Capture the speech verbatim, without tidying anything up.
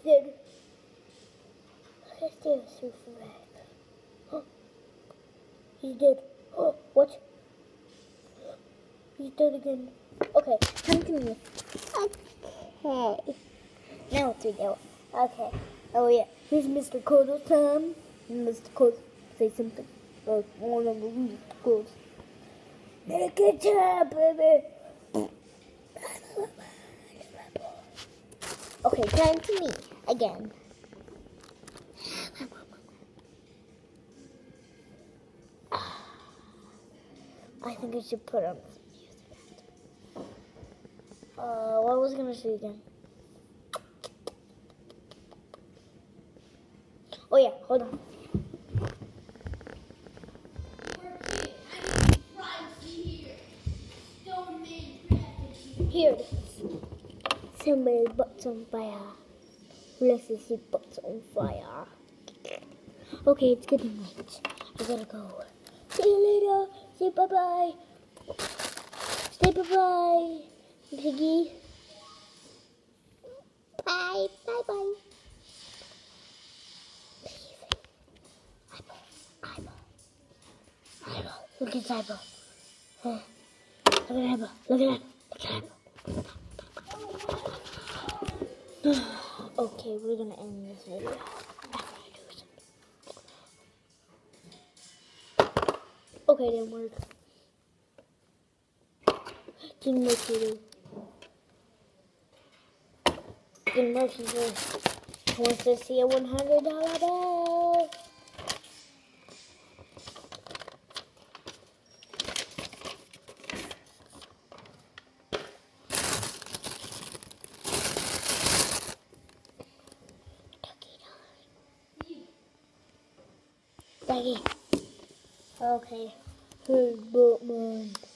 dead. He's still so fast. Oh, he's dead. Oh, what? He's dead again. Okay, come to me. Okay. Now it's video. Okay. Oh yeah. Here's Mister Cuddles time. Mister Cuddles, say something. Uh, one of Mister Cuddles. Make it time, baby. Okay, time to me again. I think I should put on some music. Uh, what was I gonna say again? Oh yeah, hold on. Here it is. Somebody butts on fire. Let's see butts on fire. Okay, it's good night. I gotta go. See you later. Say bye bye. Say bye bye, Piggy. Bye bye bye. Eyeball. Eyeball. Look at his eyeball. Huh. Look at eyeball. Look at that. Look at eyeball. Okay, we're gonna end this video after I do something. Okay, didn't work. Didn't work either. Didn't work either. Wants to see a one hundred dollar bill. Doggy. Okay. Here's Batman.